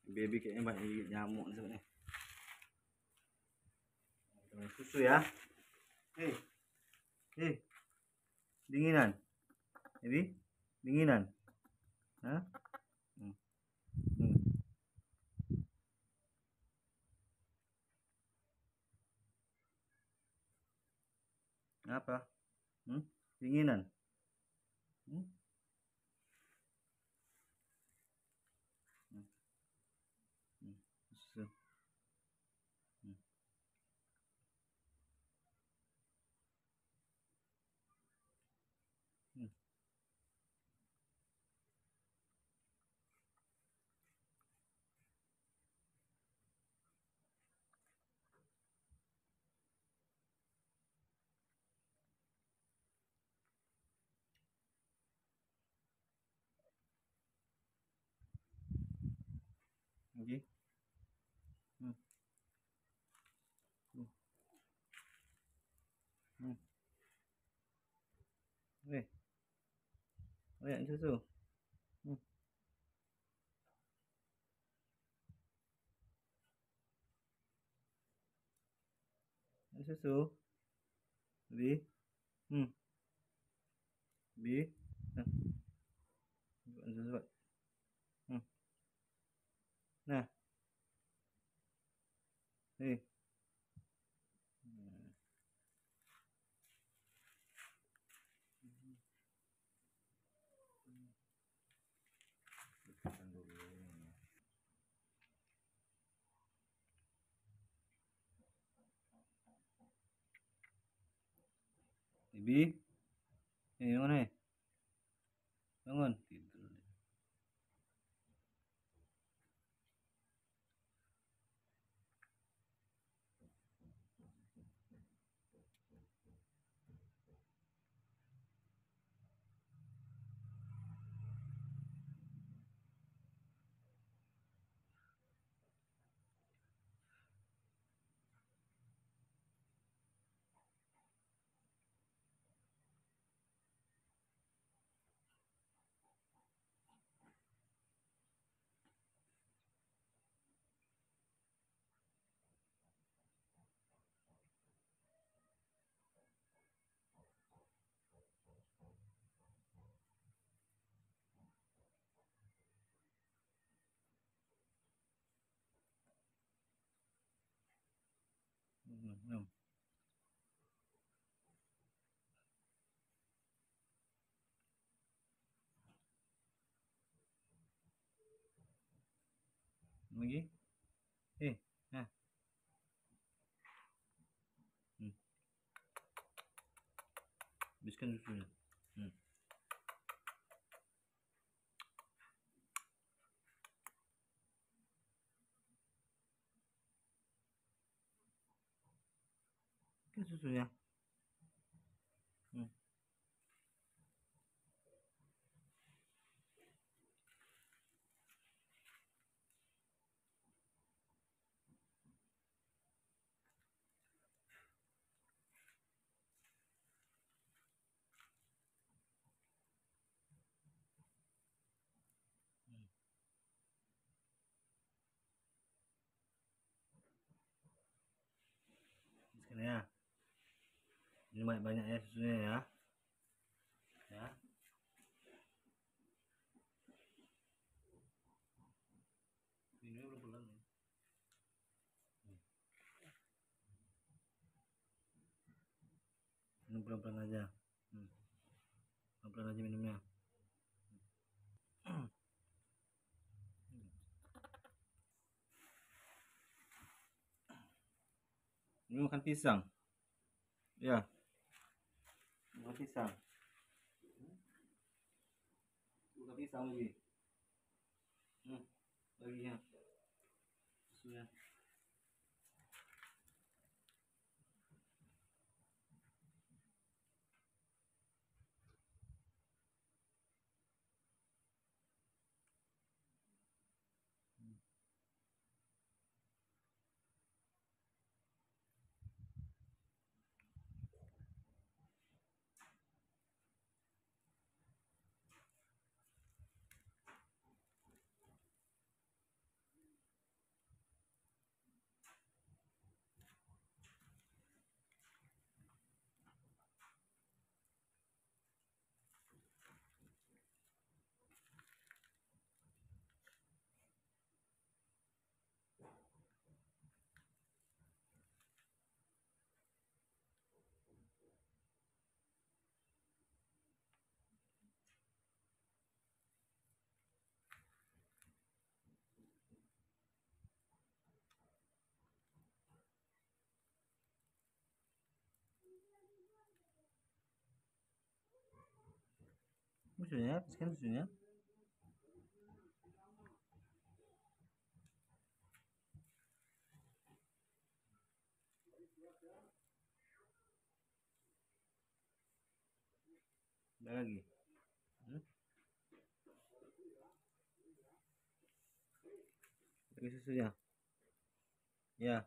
Baby kayaknya banyak gigit nyamuk sebenarnya. Susu ya. Hei, dinginan. Baby, dinginan. Hah? Hmm. Hmm. Apa? Dinginan. Hmm? Hmm. Hmm. Susu. Hmm. Hmm. Lagi. Hmm. Hmm. Hmm. Lihat susu. Hmm. Susu. Bi. Hmm. Bi. Nah, susu. Hmm. Nah, nih. Hmm. Tekan dulu. Bi. Mana? Bangun. Tidur. Hmm. Lagi. Nah. Hmm. Habiskan susunya. Hmm. Kan susunya. Hmm. Habiskan ya. Ini banyak-banyak ya susunya ya. Ya. Ini pelan-pelan. Minum pelan-pelan aja. Pelan-pelan aja minumnya. Ini makan pisang. Ya, makan pisang. Makan pisang lagi. Lagi ya. Susunya. susunya, habiskan susunya. Ada lagi. Lagi susunya. Ya.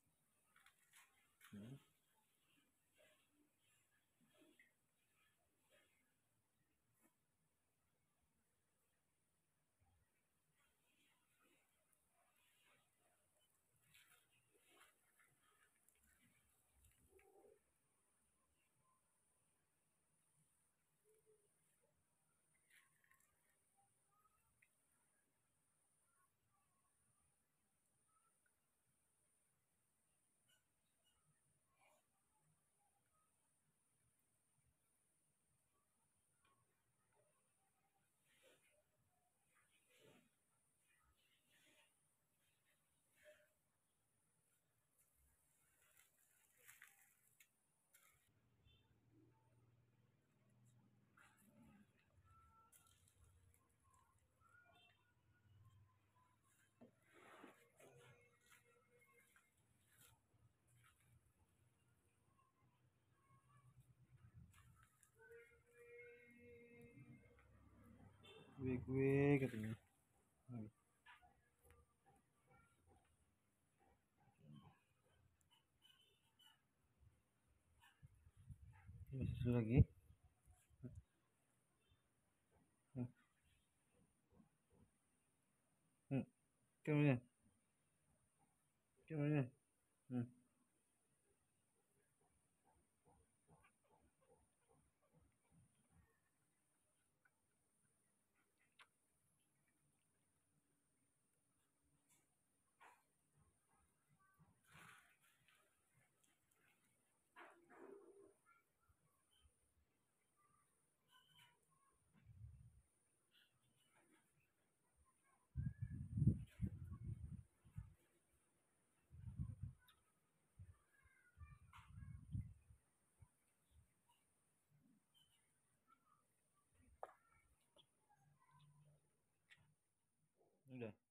Kue katanya. Susu lagi. Kemudian. Udah.